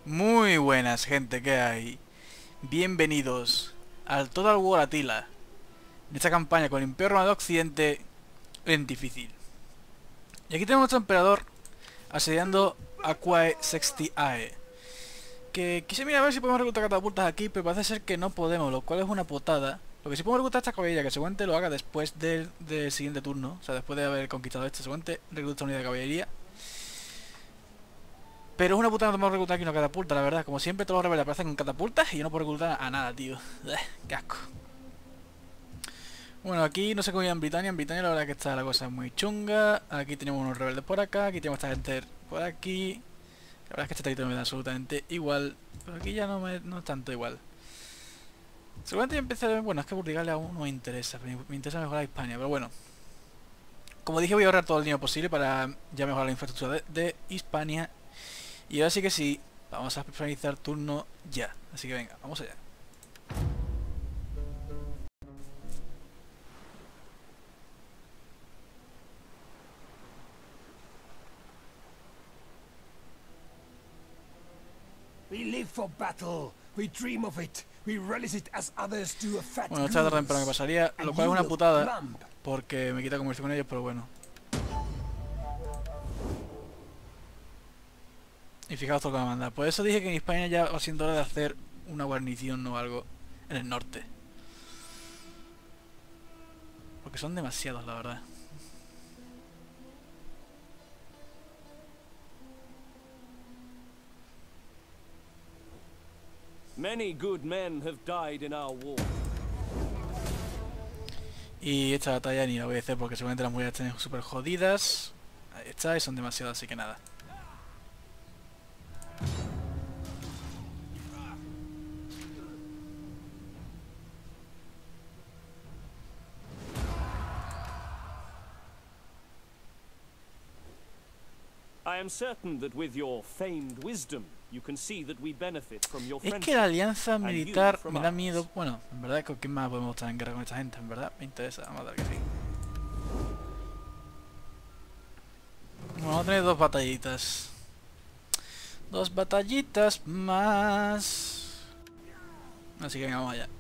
Muy buenas, gente, ¿qué hay? Bienvenidos al Total War Attila. En esta campaña con el Imperio Romano de Occidente en difícil. Y aquí tenemos a nuestro emperador asediando Aquae Sextiae. Que quise mirar a ver si podemos reclutar catapultas aquí, pero parece ser que no podemos, lo cual es una potada. Lo que sí podemos reclutar esta caballería, que seguramente lo haga después del siguiente turno. O sea, después de haber conquistado esto, seguramente recluta una unidad de caballería. Pero es una puta, no podemos reclutar aquí una catapulta, la verdad. Como siempre, todos los rebeldes aparecen con catapultas y yo no puedo reclutar a nada, tío. Qué asco. Bueno, aquí no sé cómo ir en Britania. En Britania la verdad que está la cosa muy chunga. Aquí tenemos unos rebeldes por acá. Aquí tenemos esta gente por aquí. La verdad es que este territorio me da absolutamente igual. Pero aquí ya no es tanto igual. Seguramente yo empecé... Bueno, es que Burdigalia aún no me interesa. Me interesa mejorar Hispania, pero bueno. Como dije, voy a ahorrar todo el dinero posible para ya mejorar la infraestructura de Hispania. Y ahora sí que sí, vamos a finalizar turno ya. Así que venga, vamos allá. We live for battle. We dream of it. We relish it as others do a fat Bueno, esta tarde temprano que pasaría, lo cual es una putada, plump. porque me quita comercio con ellos, pero bueno. Y fijaos todo lo que me va a mandar. Por eso dije que en España ya va siendo hora de hacer una guarnición o algo en el norte. Porque son demasiados, la verdad. Many good men have died in our war. Y esta batalla ni la voy a hacer porque seguramente las mujeres están súper jodidas. Ahí está, y son demasiadas, así que nada. I am certain that with your famed wisdom, you can see that we benefit from your Es friendship. que la alianza militar from me da ours. miedo. Bueno, en verdad, ¿con quién más podemos estar en guerra con esta gente? En verdad, me interesa. Vamos a dar que sí. Bueno, vamos a tener dos batallitas. Dos batallitas más. Así que venga, vamos allá.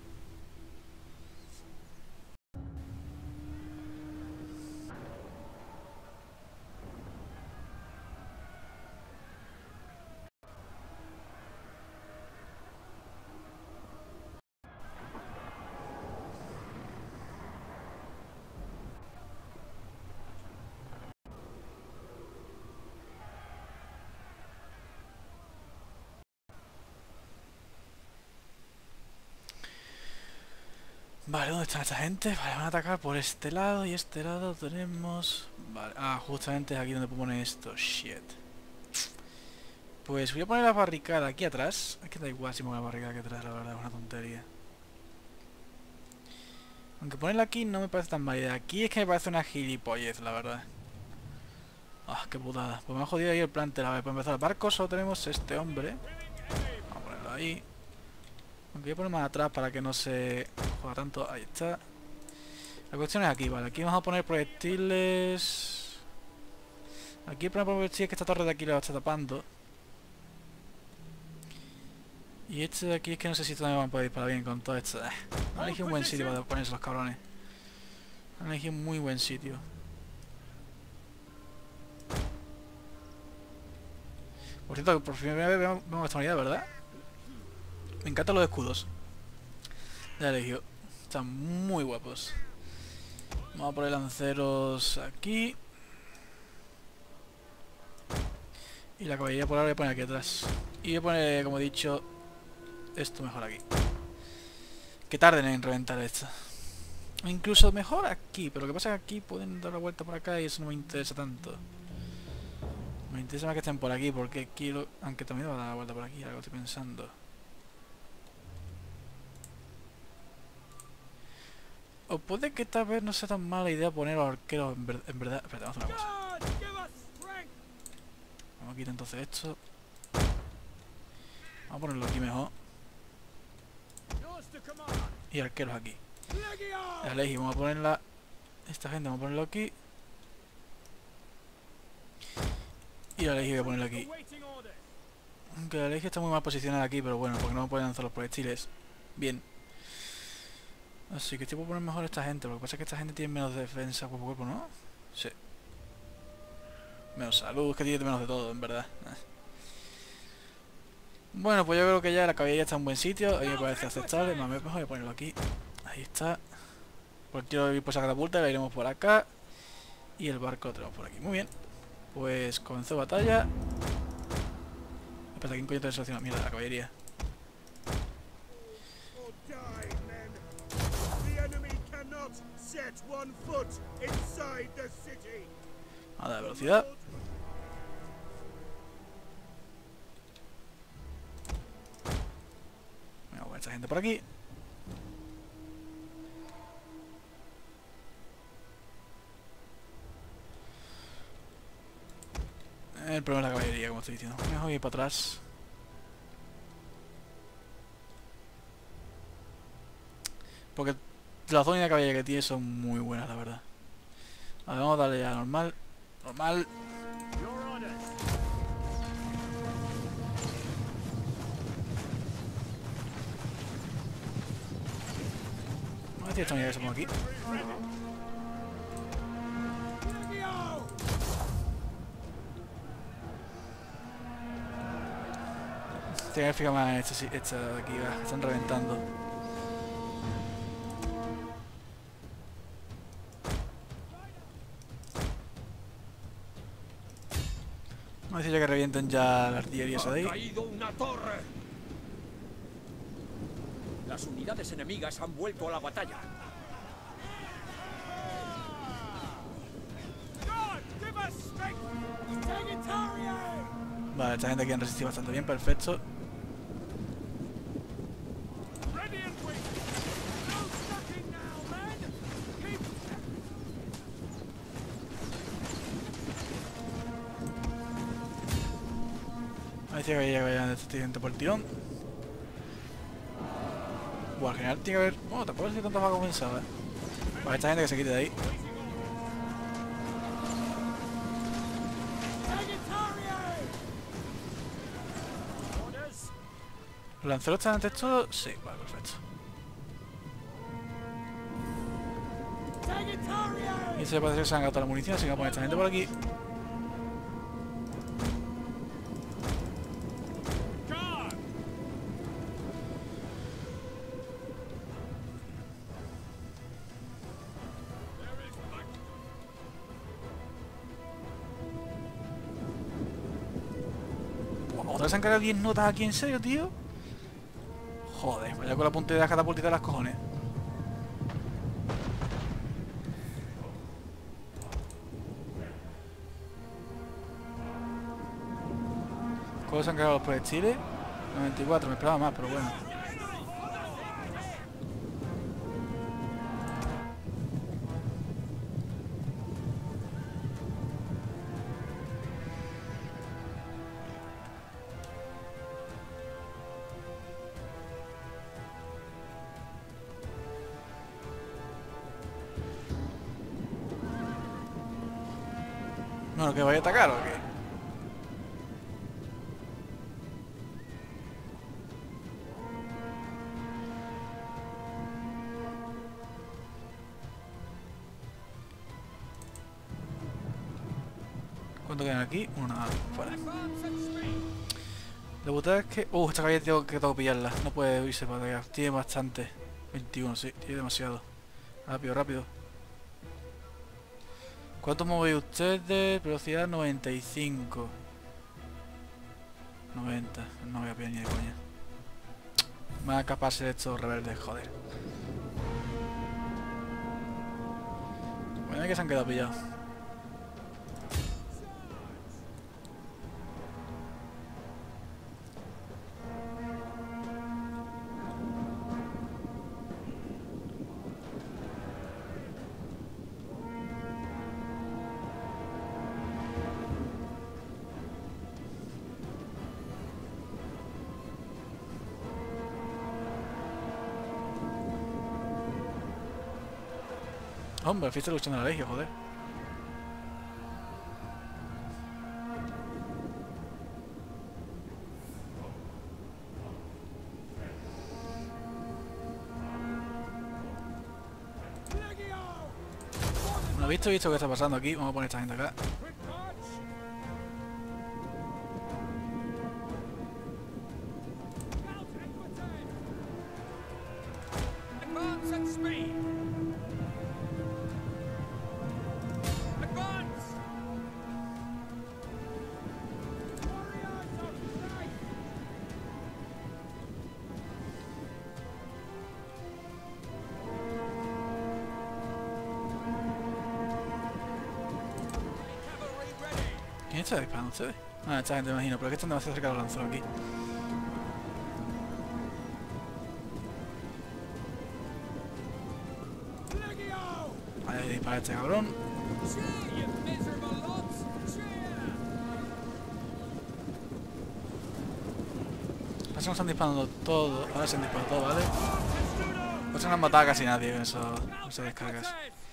Vale, ¿dónde están esta gente? Vale, van a atacar por este lado y este lado tenemos... Vale, justamente es aquí donde puedo poner esto. Shit. Pues voy a poner la barricada aquí atrás. Es que da igual si pongo la barricada aquí atrás, la verdad, es una tontería. Aunque ponerla aquí no me parece tan mala idea. Aquí es que me parece una gilipollez, la verdad. Ah, qué putada. Pues me ha jodido ahí el plantel. A ver, para empezar, el barco solo tenemos este hombre. Vamos a ponerlo ahí. Aunque voy a poner más atrás para que no se joda tanto. Ahí está. La cuestión es aquí, vale. Aquí vamos a poner proyectiles. Aquí ponemos proyectiles que esta torre de aquí la está tapando. Y este de aquí es que no sé si todavía van a poder disparar bien con todo esto. Han elegido un buen sitio para ponerse los cabrones. Han elegido un muy buen sitio. Por cierto, por primera vez vemos esta unidad, ¿verdad? Me encantan los escudos. Ya elegido. Están muy guapos. Vamos a poner lanceros aquí. Y la caballería por ahora voy a poner aquí atrás. Y voy a poner, como he dicho, esto mejor aquí. Que tarden en reventar esto. O incluso mejor aquí, pero lo que pasa es que aquí pueden dar la vuelta por acá y eso no me interesa tanto. Me interesa más que estén por aquí porque quiero... Aunque también va a dar la vuelta por aquí, algo estoy pensando. O puede que tal vez no sea tan mala idea poner a los arqueros en verdad... Espera, vamos a hacer una cosa. Vamos a quitar entonces esto. Vamos a ponerlo aquí mejor. Y arqueros aquí. La Legio, vamos a ponerla... Esta gente vamos a ponerlo aquí. Y la Legio voy a ponerla aquí. Aunque la Legia está muy mal posicionada aquí, pero bueno, porque no me pueden lanzar los proyectiles. Bien. Así que estoy por poner mejor a esta gente. Lo que pasa es que esta gente tiene menos defensa cuerpo a cuerpo, ¿no? Sí. Menos salud, es que tiene menos de todo, en verdad. Bueno, pues yo creo que ya la caballería está en un buen sitio. Ahí me parece aceptable. Más voy a ponerlo aquí. Ahí está. Pues quiero ir por esa catapulta, la iremos por acá. Y el barco lo tenemos por aquí. Muy bien. Pues comenzó batalla. Espera, ¿quién coño te selecciona? Mira, la caballería. Nada de velocidad. Voy a poner esta gente por aquí. El problema es la caballería, como estoy diciendo. Mejor ir para atrás. Porque la zona de caballería que tiene son muy buenas, la verdad. A ver, vamos a darle a normal. Normal. Vamos a decir esta unidad que se ponga aquí. Tengo que fijar más en esta de aquí, va. Están reventando. Vamos a decir ya que revienten ya la artillería esa de ahí. ¡Ha caído una torre! Las unidades enemigas han vuelto a la batalla. Vale, esta gente aquí han resistido bastante bien, perfecto. Ahí sí que vayan de este gente por el tirón. Buah, al general tiene que haber... Oh, tampoco si tanto va como pensaba. Vale, esta gente que se quite de ahí. ¿Los lanceros están antes todo? Sí, vale, perfecto. Y se parece que se han gastado la munición, así que vamos a poner esta gente por aquí. ¿Otra vez han cargado 10 notas aquí, en serio, tío? Joder, vaya con la punta de la catapultita de las cojones. ¿Cómo se han cargado los proyectiles? 94, me esperaba más, pero bueno. Bueno, que vaya a atacar o qué. ¿Cuánto quedan aquí? Una fuera. Debutar es que... esta calle tengo que pillarla. No puede irse para allá. Tiene bastante. 21, sí. Tiene demasiado. Rápido, rápido. ¿Cuánto movéis ustedes? Velocidad 95. 90. No voy a pillar ni de coña. Más capaces de estos rebeldes, joder. Bueno, es que se han quedado pillados. Hombre, fuiste luchando a la Legia, joder. Bueno, visto qué está pasando aquí, vamos a poner esta gente acá. Advance at speed. Advance. Cavalry ready. ¿Quién está disparando ustedes? Ah, esta gente me imagino, pero es que están demasiado cerca de los lanceros aquí. Ahí dispara este cabrón. Cheer, you miserable lots. Cheer. Parece que nos están disparando todo. Ahora se han disparado todo, ¿vale? Pues no han matado a casi nadie con esas descargas.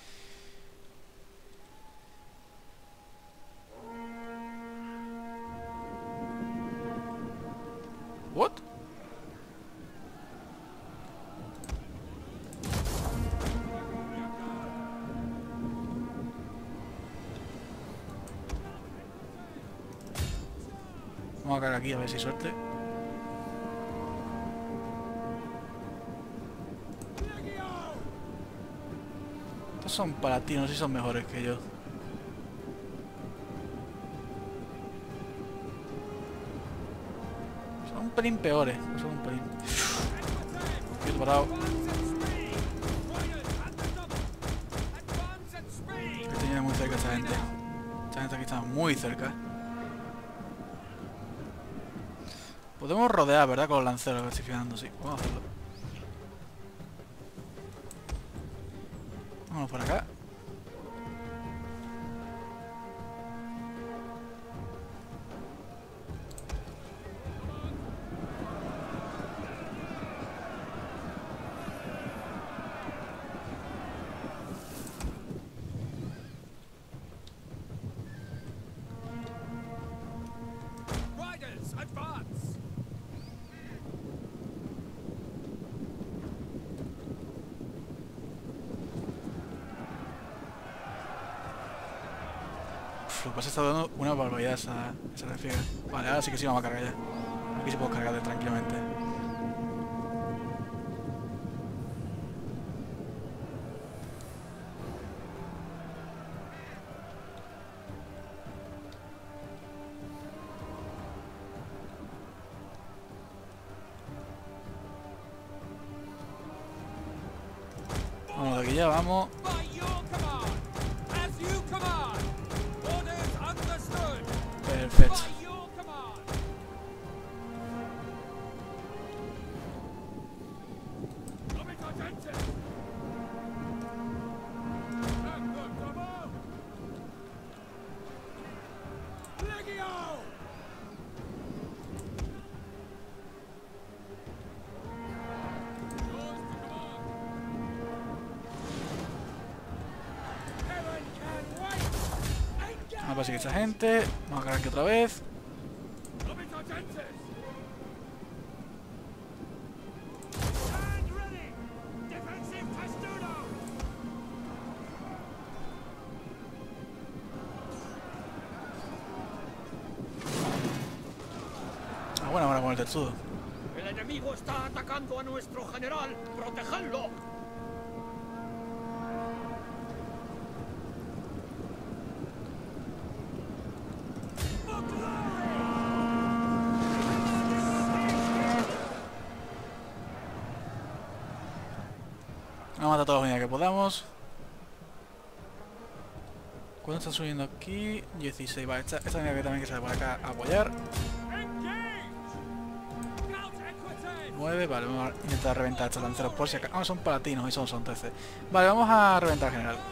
¿What? Vamos a caer aquí a ver si hay suerte. Estos son palatinos y son mejores que yo. Son un pelín peores, son un pelín. Quieto parado. Que tenía muy cerca esta gente. Esta gente aquí está muy cerca. Podemos rodear, ¿verdad? Con los lanceros, a ver si fijando, sí. Vamos a hacerlo. Vámonos por acá. Riders, advance. Uf, lo que pasa es que está dando una barbaridad esa refriega. Vale, ahora sí que sí vamos a cargar ya. Aquí se puede cargar tranquilamente. Vamos de aquí ya, vamos. By your command. As you command. Orders understood. Perfecto. By your command. Commitente. Legio. Yours to command. Heaven can wait. Vamos a perseguir a esta gente. Vamos a cargar aquí otra vez. Commitentes. Stand ready. Defensive testudo. Ah, bueno, ahora con el testudo. El enemigo está atacando a nuestro general. ¡Protegedlo! Vamos a matar a todas las unidades que podamos. ¿Cuándo está subiendo aquí? 16, vale, esta unidad que también que sale por acá a apoyar. 9, vale, vamos a intentar reventar estos lanceros por si acá. Ah, son palatinos y son 13. Vale, vamos a reventar al general.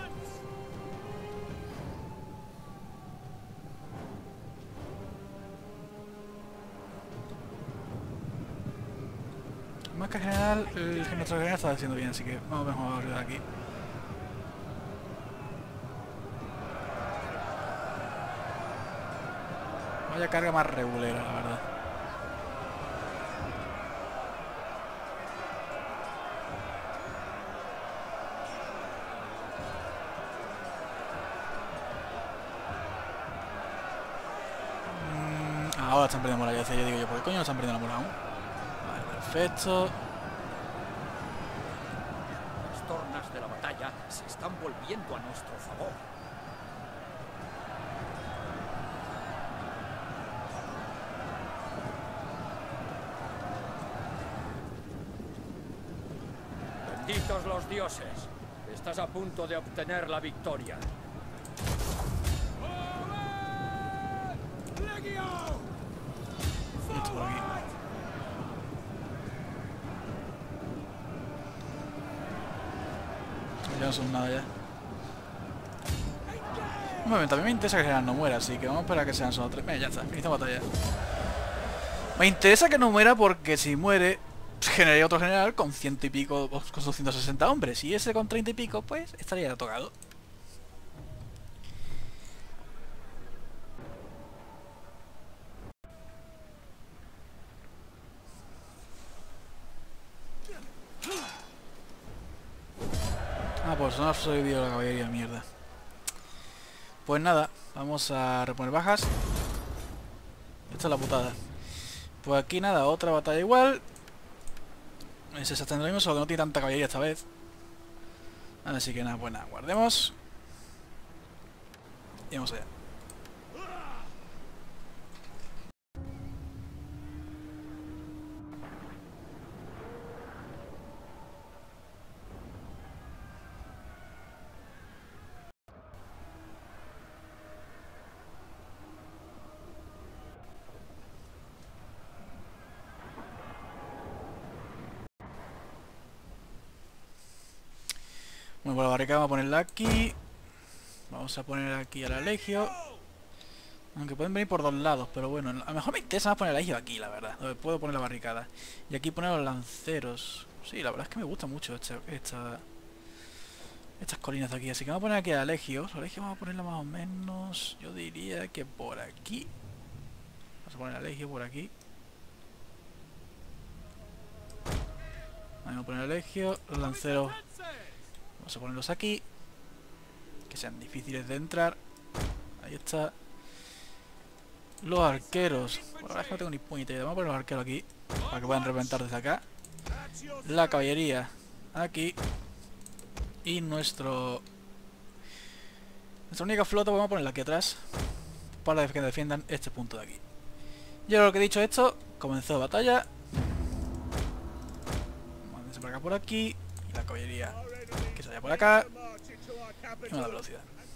Más que general, nuestro general está haciendo bien, así que vamos a ayudar aquí. Vaya carga más regulera, la verdad. están perdiendo moral. Yo digo yo, ¿por qué coño no están perdiendo la moral aún? Vale, perfecto. Las tornas de la batalla se están volviendo a nuestro favor. Benditos los dioses. Estás a punto de obtener la victoria. Y esto por aquí. Ya no son nada ya. Bueno, también me interesa que el general no muera, así que vamos a esperar a que sean solo 3. Mira, ya está, inicia batalla. Me interesa que no muera porque si muere, generaría otro general con 100 y pico, con 260 hombres. Y ese con 30 y pico, pues, estaría tocado. Ah, pues no ha sobrevivido la caballería, mierda. Pues nada, vamos a reponer bajas. Esta es la putada. Pues aquí nada, otra batalla igual. Es exactamente lo mismo, solo que no tiene tanta caballería esta vez. Así que nada, pues nada, guardemos. Y vamos allá. Bueno, pues la barricada vamos a ponerla aquí. Vamos a poner aquí a la legio. Aunque pueden venir por dos lados, pero bueno, a lo mejor me interesa más poner la legio aquí, la verdad. Donde puedo poner la barricada. Y aquí poner los lanceros. Sí, la verdad es que me gusta mucho estas colinas de aquí. Así que vamos a poner aquí a la legio. La legio vamos a ponerla más o menos, yo diría que por aquí. Vamos a poner la legio por aquí. Vamos a poner la legio. Los lanceros vamos a ponerlos aquí. Que sean difíciles de entrar. Ahí está. Los arqueros. Por ahora es que no tengo ni puñetera idea. Vamos a poner los arqueros aquí. Para que puedan reventar desde acá. La caballería aquí. Y nuestra única flota vamos a ponerla aquí atrás. Para que defiendan este punto de aquí. Y ahora que he dicho esto, comenzó la batalla. Mándense por acá por aquí. Y la caballería que se vaya por acá. Y una velocidad.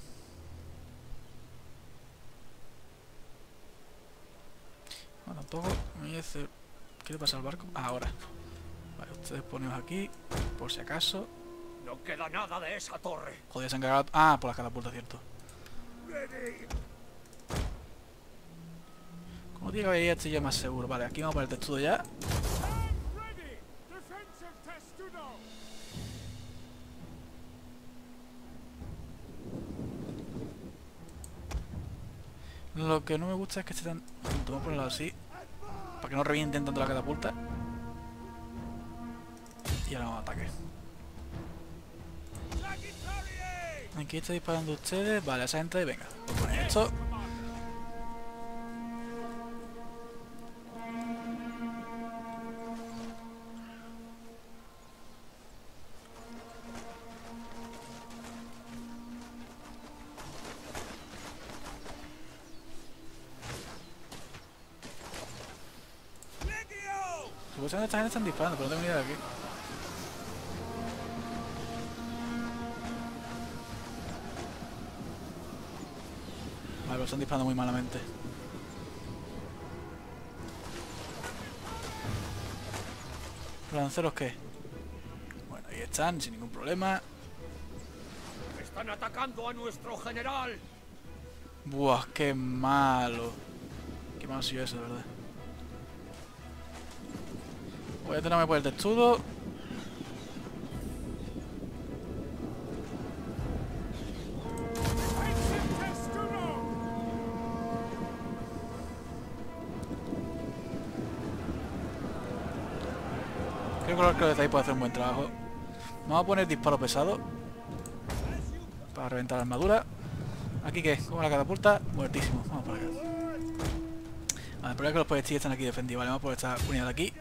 Bueno, tampoco me voy a hacer... ¿Qué le pasa al barco? Ah, ahora. Vale, ustedes ponemos aquí, por si acaso. No queda nada de esa torre. Joder, se han cargado... Ah, por las catapultas, cierto. Como tiene caballería, estoy ya más seguro. Vale, aquí vamos a poner el testudo ya. Lo que no me gusta es que esté tan... Vamos a ponerlo así. Para que no revienten tanto la catapulta. Y ahora vamos a ataque. Aquí está disparando ustedes. Vale, esa gente, venga. Vamos a poner esto. Supuestamente esta gente están disparando, pero no tengo ni idea de aquí. Vale, pero están disparando muy malamente. ¿Los lanceros qué? Bueno, ahí están, sin ningún problema. Están atacando a nuestro general. Buah, qué malo. Qué malo ha sido eso, de verdad. Voy a tenerme por el testudo. Creo que el arquero de ahí puede hacer un buen trabajo. Vamos a poner disparo pesado para reventar la armadura. Aquí que, como la catapulta, muertísimo. Vamos para acá. Vale, pero es que los policías están aquí defendidos. Vale, vamos por esta unidad de aquí.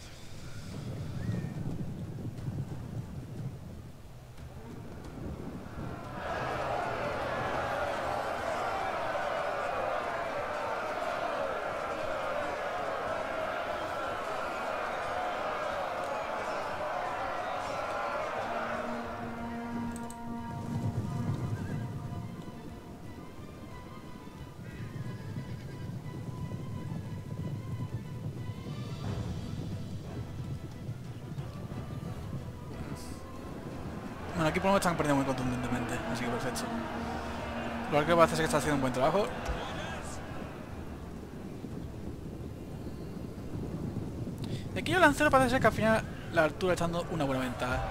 Bueno, aquí por lo menos están perdiendo muy contundentemente, así que perfecto. Lo que parece es que está haciendo un buen trabajo. Y aquí el lancero parece ser que al final la altura está dando una buena ventaja.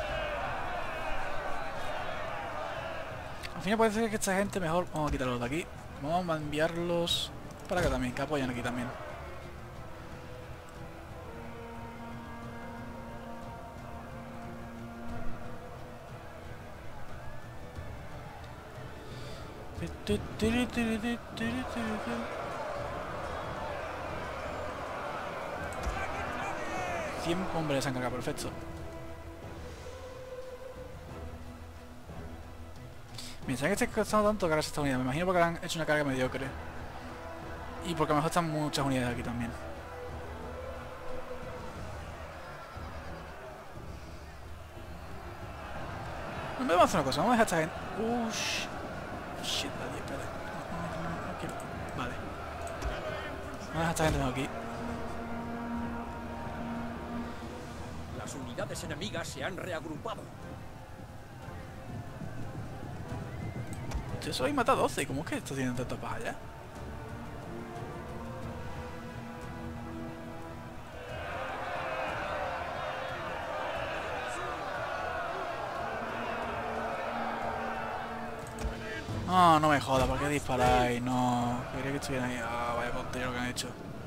Al final parece ser que esta gente mejor... Vamos a quitarlos de aquí. Vamos a enviarlos para acá también, que apoyan aquí también. Hombres se han cargado, perfecto. Mira, ¿saben que esté costando tanto cargarse esta unidad? Me imagino porque han hecho una carga mediocre. Y porque a lo mejor están muchas unidades aquí también. Vamos a hacer una cosa, vamos a dejar esta gente... Shit, nadie, espera. No quiero... Vale. Vamos a dejar esta gente mejor aquí. Las unidades enemigas se han reagrupado. Yo solo he matado 12, ¿cómo es que esto tiene tantas bajas ya? No, no me jodas, ¿por qué disparáis? No, quería que estuvieran ahí. Ah, vaya tontería lo que han hecho.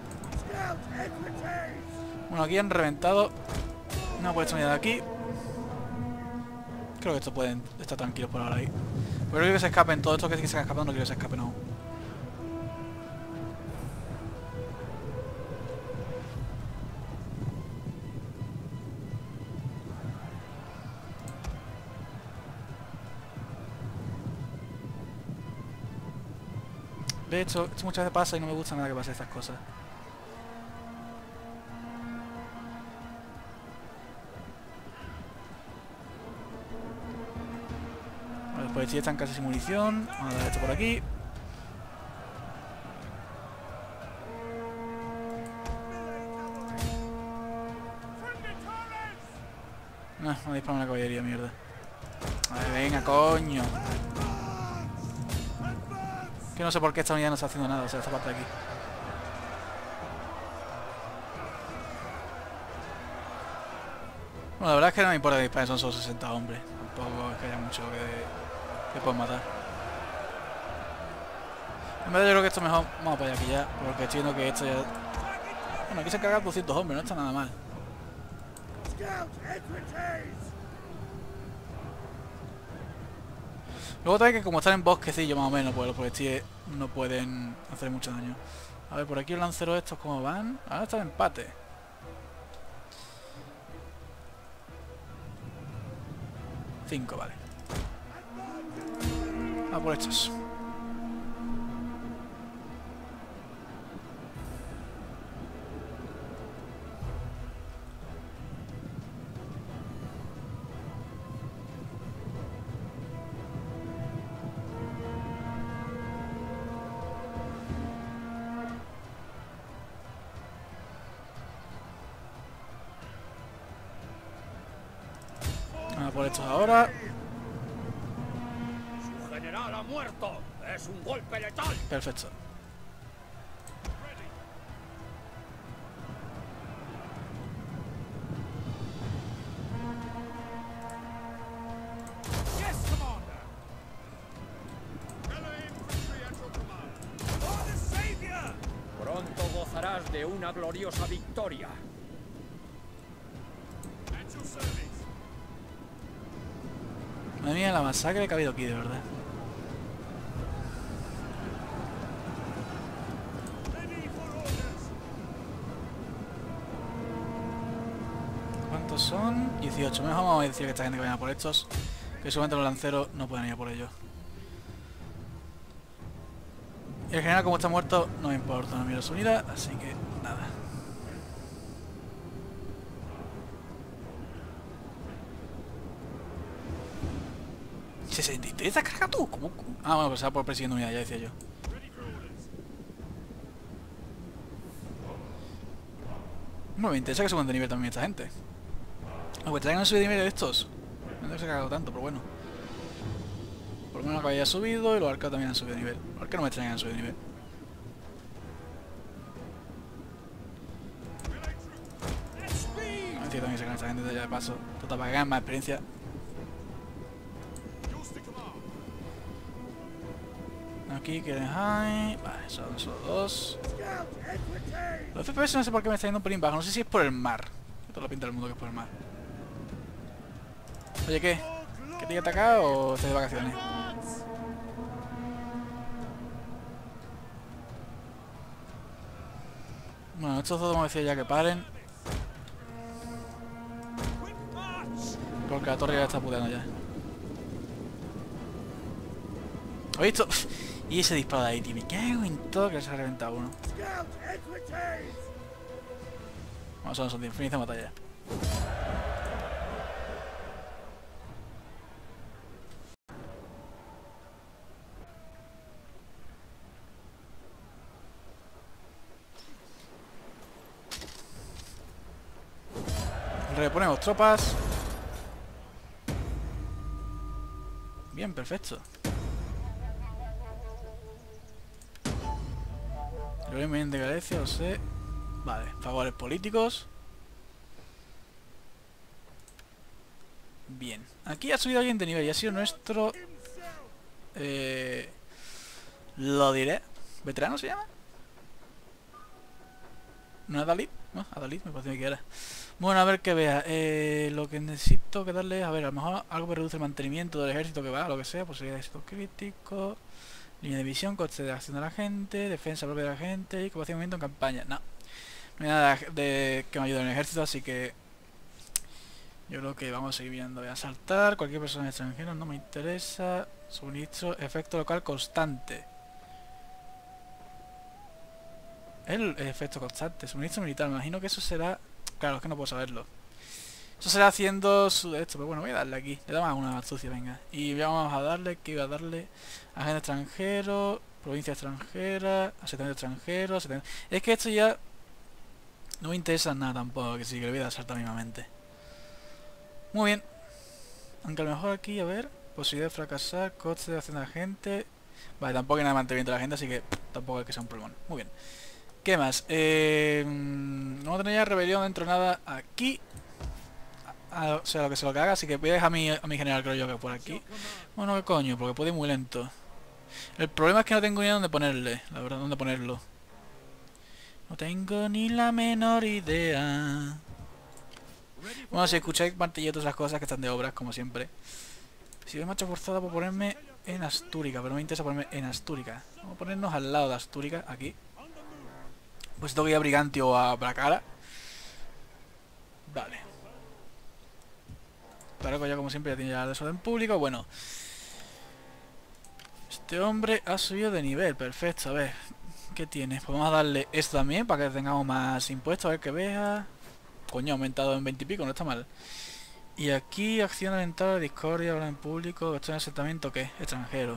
Bueno, aquí han reventado una puesta unidad de aquí. Creo que estos pueden estar tranquilos por ahora ahí. Pero quiero que se escapen, todos estos que se están escapando no quiero que se escapen aún. De hecho, esto muchas veces pasa y no me gusta nada que pase estas cosas. Vale, los policías están casi sin munición. Vamos a dar esto por aquí. No, me ha disparado una caballería, mierda. Vale, venga, coño. Que no sé por qué esta unidad no está haciendo nada, o sea, esta parte de aquí. Bueno, la verdad es que no me importa que disparen, son solo 60 hombres. Tampoco es que haya mucho que pueden matar. En verdad yo creo que esto mejor vamos para allá aquí ya, porque estoy viendo que esto ya... Bueno, aquí se cargan 200 hombres, no está nada mal. Luego también que como están en bosquecillo más o menos, pues los policías no pueden hacer mucho daño. A ver, por aquí los lanceros estos cómo van. Ahora están en empate. Cinco, vale. A por estos. Por estos ahora. Su general ha muerto. Es un golpe letal. Perfecto. Yes, commander. Infantry at your command. For the savior. Pronto gozarás de una gloriosa victoria. At your service. Madre mía, la masacre que ha habido aquí, de verdad. Estos son 18. Mejor vamos a decir que esta gente que vaya por estos, que seguramente los lanceros no pueden ir a por ellos. Y el general, como está muerto, no me importa, no miro su unidad, así que nada. ¿63 te has cargado tú? ¿Cómo? Ah, bueno, pues se va por persiguiendo unidad, ya decía yo. Bueno, me interesa que suban de nivel también esta gente. Aunque traigan un subir de nivel de estos. No debe ser cagado tanto, pero bueno. Por lo menos la caballería ha subido y los arcados también han subido de nivel. Los arcados no me traigan han subido de nivel. A ver si también se gana esta gente de allá de paso. Total, para que ganen más experiencia. Aquí quieren high. Vale, son solo 2. Los FPS no sé por qué me está yendo un pelín bajo. No sé si es por el mar. Toda la pinta del mundo que es por el mar. Oye, ¿qué? ¿Que te he atacado o estás de vacaciones? Bueno, estos dos me decía ya que paren. Porque la torre ya está puteando ya. ¿Has visto? Y ese disparo de ahí, tío. Me cago en todo que se ha reventado uno. Vamos a ver, inicia batalla. Reponemos tropas. Bien, perfecto. El régimen de Galicia, lo sé. Vale, favores políticos. Bien. Aquí ha subido alguien de nivel y ha sido nuestro... lo diré. ¿Veterano se llama? ¿No es Adalid? No, Adalid me parece que era. Bueno, a ver que vea. Lo que necesito que darle es, a ver, a lo mejor algo que reduce el mantenimiento del ejército que va, lo que sea, posibilidad de éxito crítico, línea de visión, coste de acción de la gente, defensa propia de la gente y capacidad de movimiento en campaña. No, no hay nada de que me ayude en el ejército, así que yo creo que vamos a seguir viendo. Voy a saltar, cualquier persona extranjera no me interesa. Suministro, efecto local constante. El efecto constante, suministro militar, me imagino que eso será... Claro, es que no puedo saberlo. Eso será haciendo esto, pero bueno, voy a darle aquí. Le damos una astucia, venga. Y vamos a darle, que iba a darle agente extranjero, provincia extranjera, asentamiento extranjero, asentamiento... Es que esto ya no me interesa nada tampoco, que sí, que le voy a dar saltar mismamente. Muy bien. Aunque a lo mejor aquí, a ver, posibilidad de fracasar, coste de acción de la gente... Vale, tampoco hay nada de mantenimiento de la gente, así que tampoco hay que sea un problema. Muy bien. ¿Qué más? No tenía ya rebelión dentro de nada aquí. O sea, lo que se lo que haga, así que voy a dejar a mi general, creo yo, que por aquí. Bueno, qué coño, porque puede ir muy lento. El problema es que no tengo ni idea dónde ponerle, la verdad, dónde ponerlo. No tengo ni la menor idea. Bueno, si escucháis martilletos, esas cosas que están de obras, como siempre. Si voy marcha forzada, puedo ponerme en Astúrica, pero no me interesa ponerme en Astúrica. Vamos a ponernos al lado de Astúrica, aquí. Pues tengo que ir a Brigantio o a Bracara. Vale. Claro, ya como siempre ya tiene ya desorden público. Bueno. Este hombre ha subido de nivel. Perfecto, a ver. ¿Qué tiene? Pues vamos a darle esto también para que tengamos más impuestos. A ver que vea. Coño, ha aumentado en 20 y pico, no está mal. Y aquí, acción alentada, discordia, hablar en público. ¿Esto en asentamiento qué? Extranjero.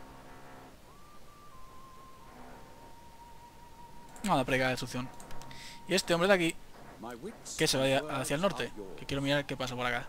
Vamos a pregar la destrucción. Y este hombre de aquí, que se vaya hacia el norte. Que quiero mirar qué pasa por acá.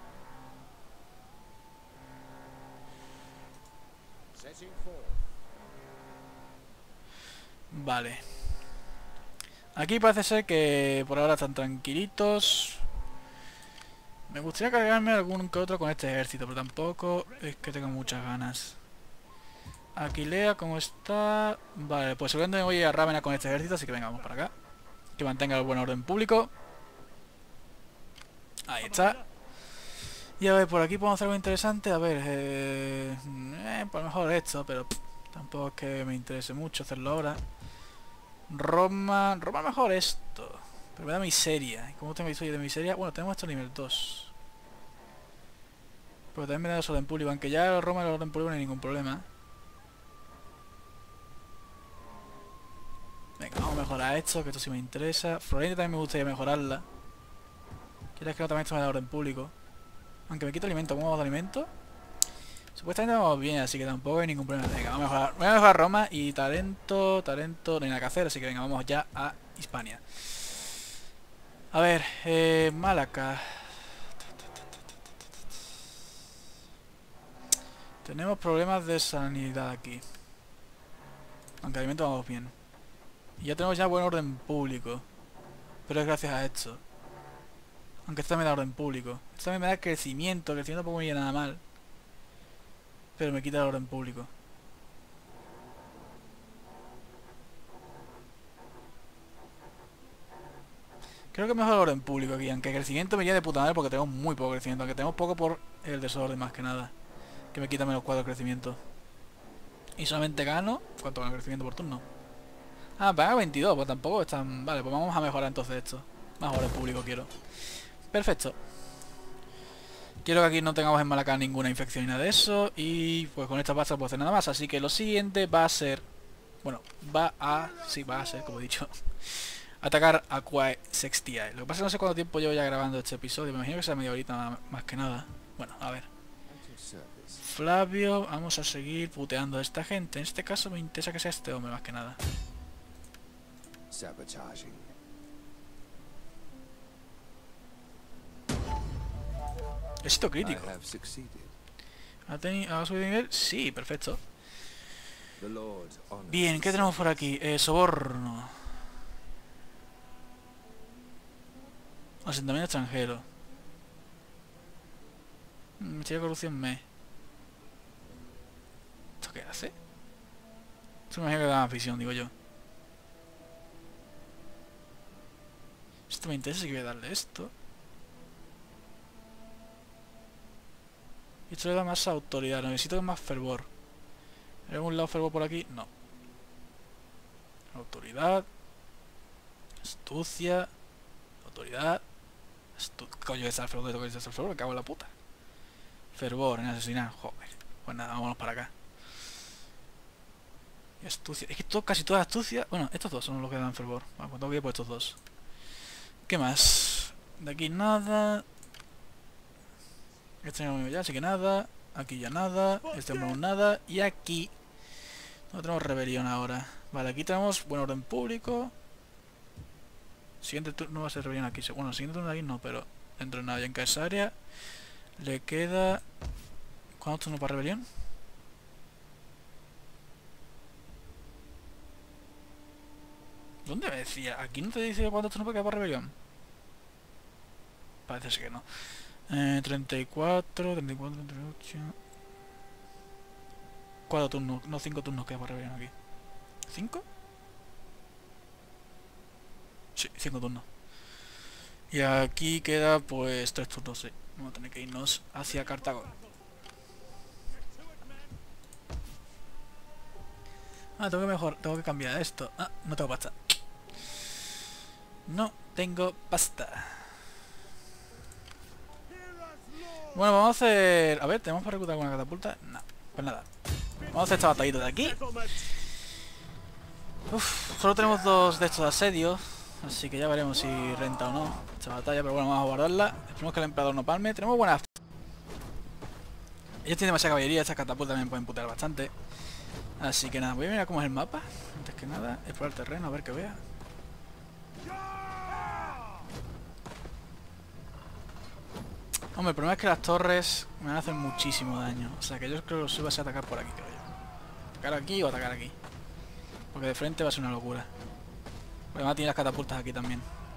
Vale. Aquí parece ser que por ahora están tranquilitos. Me gustaría cargarme algún que otro con este ejército, pero tampoco es que tenga muchas ganas. Aquilea, ¿cómo está? Vale, pues seguramente me voy a Rávena con este ejército, así que venga, vamos para acá. Que mantenga el buen orden público. Ahí está. Y a ver, por aquí podemos hacer algo interesante. A ver, por lo mejor esto, pero tampoco es que me interese mucho hacerlo ahora. Roma mejor esto. Pero me da miseria. ¿Cómo tengo historia de miseria? Bueno, tenemos esto nivel 2. Pero también me da el orden público. Aunque ya Roma y el orden público no hay ningún problema. Venga, vamos a mejorar esto, que esto sí me interesa. Florencia también me gustaría mejorarla. ¿Quieres que no también esto me da orden público? Aunque me quito alimento. ¿Cómo vamos de alimento? Supuestamente vamos bien, así que tampoco hay ningún problema. Venga, vamos a mejorar. Voy a mejorar Roma y talento, no hay nada que hacer, así que venga, vamos ya a Hispania. A ver, Malaca. Tenemos problemas de sanidad aquí. Aunque de alimento vamos bien. Y ya tenemos ya buen orden público. Pero es gracias a esto. Aunque esto también da orden público. Esto también me da crecimiento. Crecimiento tampoco me viene nada mal. Pero me quita el orden público. Creo que mejor el orden público aquí. Aunque el crecimiento me iría de puta madre porque tengo muy poco crecimiento. Aunque tenemos poco por el desorden más que nada. Que me quita menos 4 de crecimiento. Y solamente gano... ¿Cuánto gano crecimiento por turno? Ah, paga 22, pues tampoco es tan... Vale, pues vamos a mejorar entonces esto. Más orden público quiero. Perfecto. Quiero que aquí no tengamos en Malaca ninguna infección ni nada de eso. Y pues con esta pasta no puedo hacer nada más. Así que lo siguiente va a ser... Bueno, sí, va a ser, como he dicho. Atacar a Quae Sextiae. Lo que pasa es que no sé cuánto tiempo llevo ya grabando este episodio. Me imagino que sea media horita más que nada. Bueno, a ver. Flavio, vamos a seguir puteando a esta gente. En este caso me interesa que sea este hombre más que nada. Éxito crítico. ¿Ha subido de nivel? Sí, perfecto. Bien, ¿qué tenemos por aquí? Soborno. Asentamiento extranjero. Ministerio de corrupción ¿Esto qué hace? Esto me imagino que da más visión, digo yo. Esto me interesa, si voy a darle esto. Esto le da más autoridad, necesito más fervor. ¿Hay algún lado fervor por aquí? No. Autoridad. Astucia. Autoridad. Coño, está el fervor, ¿dónde está el fervor? Me cago en la puta. Fervor, en asesinar, joder. Pues nada, vámonos para acá. Y astucia. Es que casi toda astucia. Bueno, estos dos son los que dan fervor. Bueno, pues tengo que ir por estos dos. ¿Qué más? De aquí nada. Este no ya, así que nada. Aquí ya nada. Este no nada. Y aquí no tenemos rebelión ahora. Vale, aquí tenemos buen orden público. Siguiente turno va a ser rebelión aquí. Bueno, el siguiente turno de aquí no, pero dentro de nada ya en Caesarea. Le queda... ¿Cuántos turnos para rebelión? ¿Dónde me decía? ¿Aquí no te dice cuántos turnos queda para rebelión? Parece que no. 34, 38... 4 turnos, no 5 turnos queda para rebelión aquí. ¿5? Sí, 5 turnos. Y aquí queda pues 3 turnos, sí. Vamos a tener que irnos hacia Cartago. Ah, tengo que cambiar esto. Ah, no tengo pasta. No tengo pasta. Bueno, vamos a hacer... A ver, ¿tenemos para reclutar alguna catapulta? No, pues nada. Vamos a hacer esta batallita de aquí. Solo tenemos 2 de estos de asedio. Así que ya veremos si renta o no esta batalla, pero bueno, vamos a guardarla. Esperemos que el emperador no palme. Tenemos buenas... Ellos tienen demasiada caballería, estas catapultas también pueden putear bastante. Así que nada, voy a mirar cómo es el mapa. Antes que nada, explorar el terreno, a ver que vea. Hombre, el problema es que las torres me van a hacer muchísimo daño. O sea que yo creo que los va a atacar por aquí, creo yo. Atacar aquí o atacar aquí. Porque de frente va a ser una locura. Además tiene las catapultas aquí también.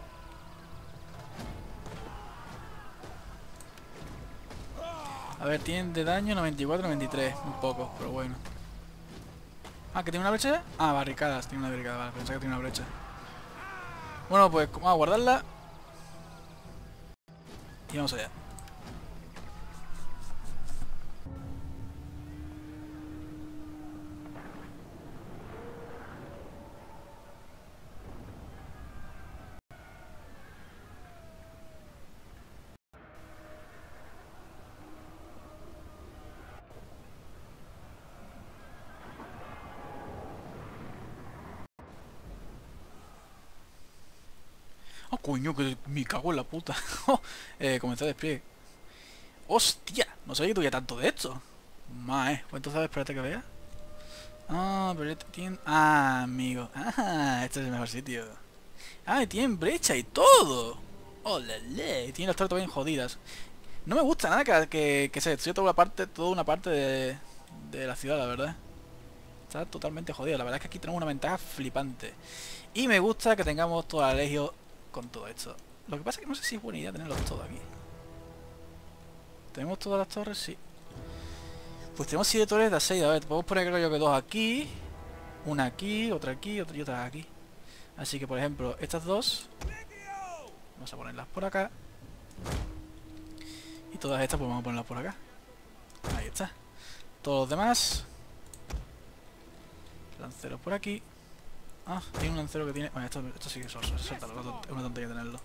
A ver, tienen de daño 94, 93. Un poco, pero bueno. Ah, ¿que tiene una brecha? Ah, barricadas. Tiene una barricada, vale. Pensaba que tiene una brecha. Bueno, pues vamos a guardarla. Y vamos allá. Coño, que me cago en la puta. Comenzar despliegue. ¡Hostia! No sabía que tuviera tanto de esto. Pues entonces, espérate que vea. Ah, pero tiene... Ah, amigo. Ah, este es el mejor sitio. Ah, y tienen brecha y todo. ¡Olele! Tienen las torres bien jodidas. No me gusta nada que se destruya toda una parte de la ciudad, la verdad. Está totalmente jodido. La verdad es que aquí tenemos una ventaja flipante. Y me gusta que tengamos toda la legio con todo esto. Lo que pasa es que no sé si es buena idea tenerlos todos aquí. ¿Tenemos todas las torres? Sí. Pues tenemos 7 torres de 6. A ver, podemos poner creo yo que 2 aquí. Una aquí, otra aquí, otra y otra aquí. Así que por ejemplo, estas dos vamos a ponerlas por acá. Y todas estas pues vamos a ponerlas por acá. Ahí está. Todos los demás. Lanceros por aquí. Ah, hay un lancero que tiene... Bueno, esto sí que es oso. Es una tontería tenerlo.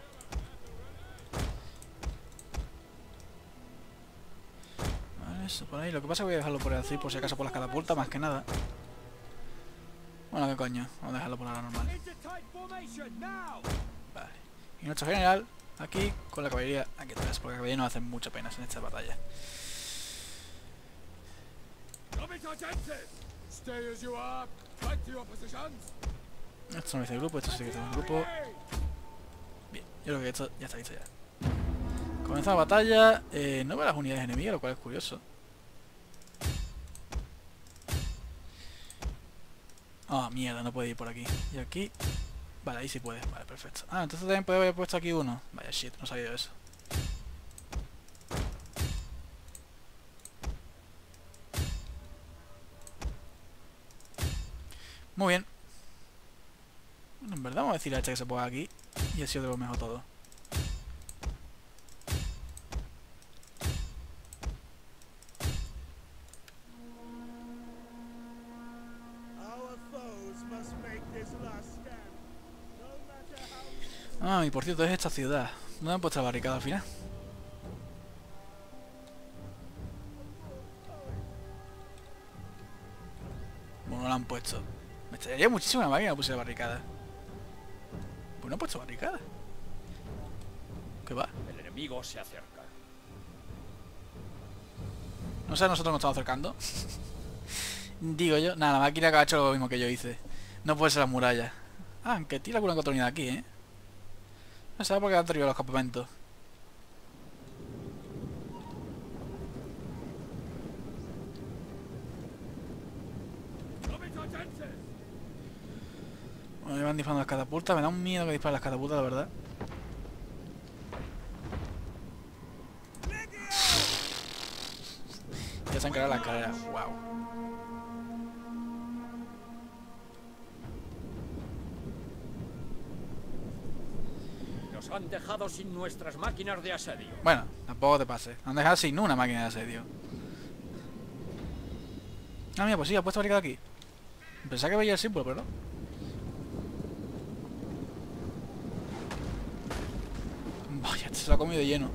Vale, eso por ahí. Lo que pasa es que voy a dejarlo por así, por si acaso por las catapultas, más que nada. Bueno, qué coño. Vamos a dejarlo por ahora normal. Vale. Y nuestro general, aquí, con la caballería aquí atrás, porque la caballería nos hace mucha pena en esta batalla. Esto no dice grupo, esto sí que tiene un grupo. Bien, yo creo que esto ya está listo ya. Comenzó la batalla, no veo las unidades enemigas, lo cual es curioso. Ah, mierda, no puede ir por aquí. Y aquí... Vale, ahí sí puede, vale, perfecto. Ah, entonces también puede haber puesto aquí uno. Vaya shit, no sabía eso. Muy bien. Bueno, en verdad vamos a decirle a este que se ponga aquí. Y así lo mejor todo. Ah, y por cierto, es esta ciudad. ¿Dónde han puesto la barricada al final? Bueno, no la han puesto. Me extrañaría muchísimo la máquina que pusiera barricada. Pues no ha puesto barricada. ¿Qué va? El enemigo se acerca. No sé, nosotros nos estamos acercando. Digo yo. Nada, la máquina que ha hecho lo mismo que yo hice. No puede ser la muralla. Ah, aunque tira alguna oportunidad aquí, ¿eh? No sé por qué han traído los campamentos. Bueno, me van disparando las catapultas. Me da un miedo que disparen las catapultas, la verdad. Ya se han cargado las escaleras. Wow. Nos han dejado sin nuestras máquinas de asedio. Bueno, tampoco te pases. Han dejado sin una máquina de asedio. Ah, mira, pues sí, ha puesto barricada aquí. Pensaba que veía el símbolo, pero no. Vaya, se lo ha comido de lleno.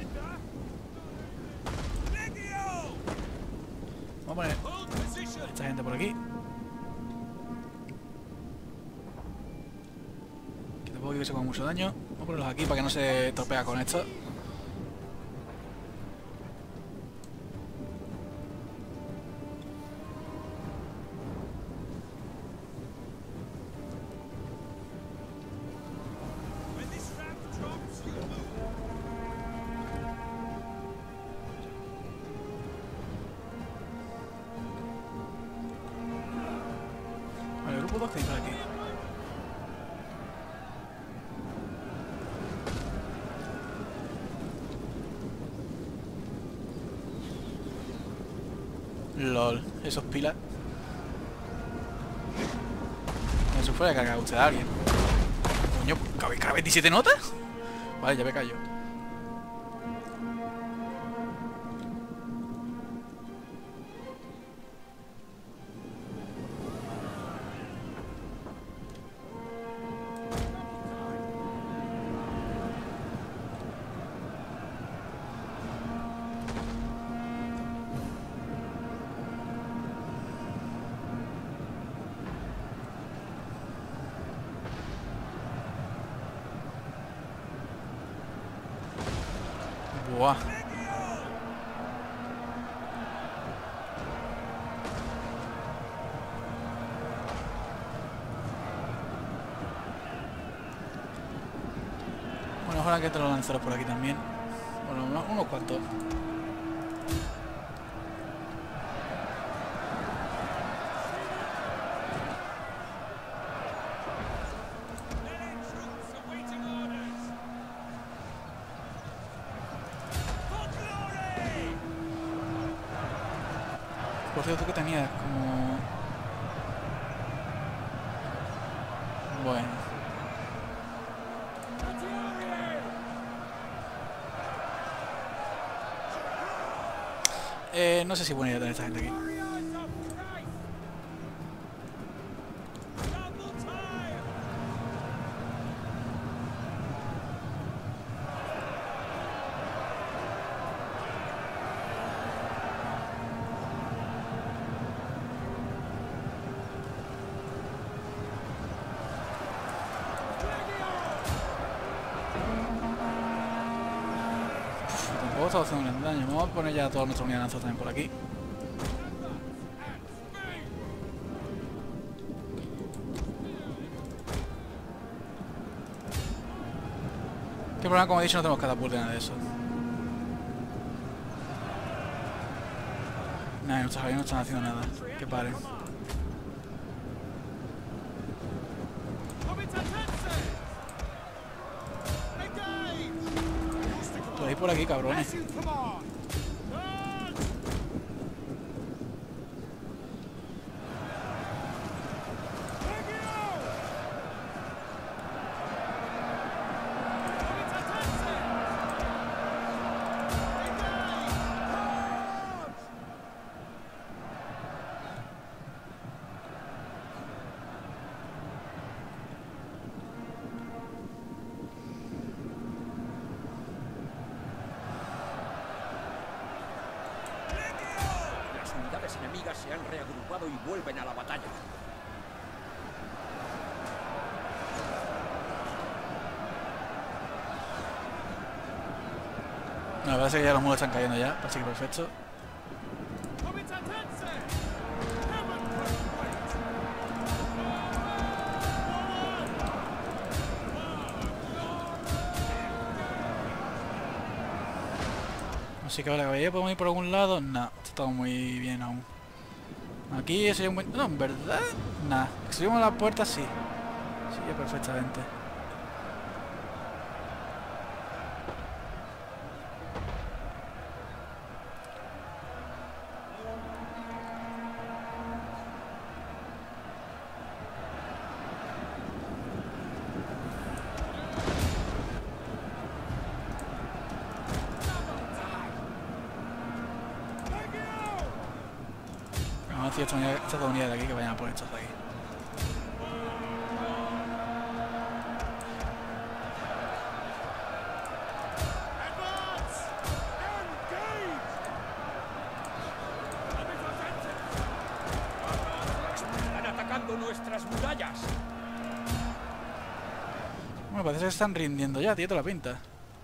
Vamos a poner a esta gente por aquí. Que tampoco quiero que se ponga mucho daño. Vamos a ponerlos aquí para que no se torpea con esto. Vale, el grupo 2 que entra aquí. LOL, esos pilas. Eso fue a cargar usted a alguien. Coño, ¿cabe 27 notas? Vale, ya me callo. Buah. Bueno, ojalá que te lo lanzaros por aquí también. Bueno, unos cuantos. Por cierto, que tenía como... Bueno. No sé si es buena idea tener esta gente aquí. Tampoco estamos haciendo un daño. Vamos a poner ya toda nuestra unidad de lanzas también por aquí. Qué problema, como he dicho, no tenemos catapulta ni nada de eso. Nada, nuestros aviones no están haciendo nada. Que paren. Por aquí, cabrones. Enemigas se han reagrupado y vuelven a la batalla. Me parece que ya los muros están cayendo ya, así que perfecto. Así que ahora, caballero, ¿podemos ir por algún lado? No, está todo muy bien aún. Aquí sería un buen... No, en verdad, nada. Si subimos la puerta, sí. Sí, perfectamente. Vamos a decir esta unidad de aquí que vayan a por estos de aquí. Están atacando nuestras murallas. Bueno, parece que se están rindiendo ya, tío, toda la pinta.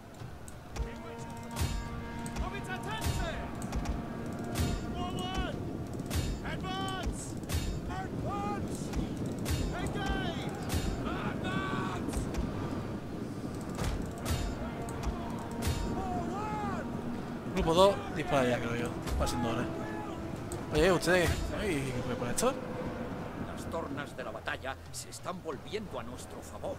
Grupo 2, dispara ya, creo yo. Va siendo hora. Oye, ustedes... Ay, ¿qué por esto? Las tornas de la batalla se están volviendo a nuestro favor.